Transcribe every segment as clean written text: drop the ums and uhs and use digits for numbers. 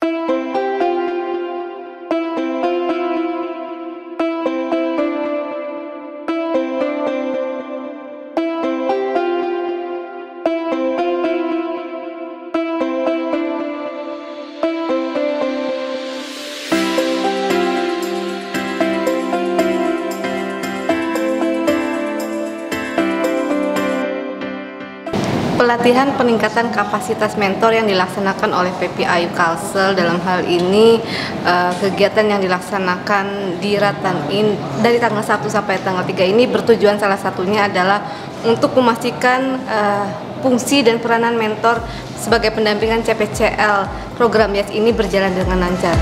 Pelatihan peningkatan kapasitas mentor yang dilaksanakan oleh PPAU Kalsel, dalam hal ini kegiatan yang dilaksanakan di Rataninn dari tanggal 1 sampai tanggal 3 ini bertujuan salah satunya adalah untuk memastikan fungsi dan peranan mentor sebagai pendampingan CPCL program YES ini berjalan dengan lancar.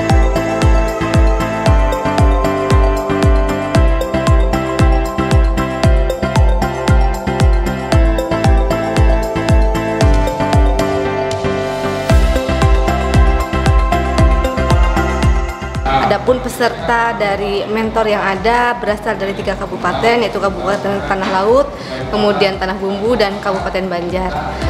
Adapun peserta dari mentor yang ada berasal dari 3 kabupaten, yaitu Kabupaten Tanah Laut, kemudian Tanah Bumbu, dan Kabupaten Banjar.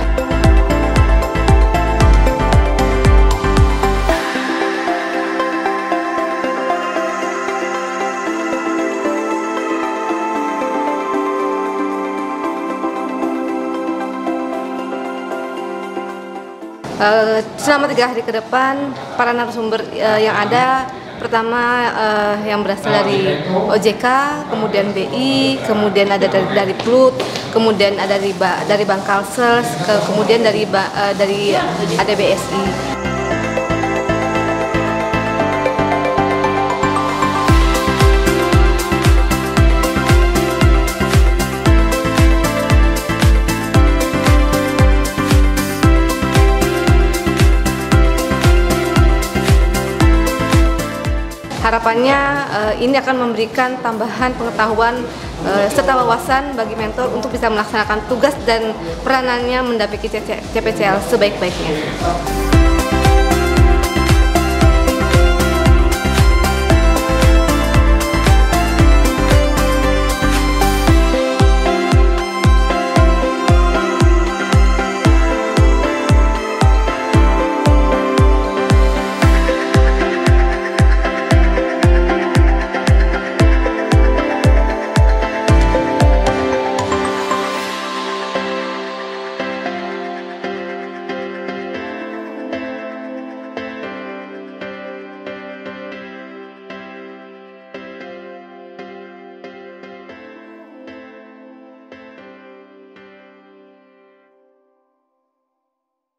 Selama 3 hari ke depan, para narasumber yang ada pertama yang berasal dari OJK, kemudian BI, kemudian ada dari PLUT, kemudian ada dari Bank Kalsel, kemudian dari ADBSI. Harapannya ini akan memberikan tambahan pengetahuan serta wawasan bagi mentor untuk bisa melaksanakan tugas dan peranannya mendampingi CPCL sebaik-baiknya.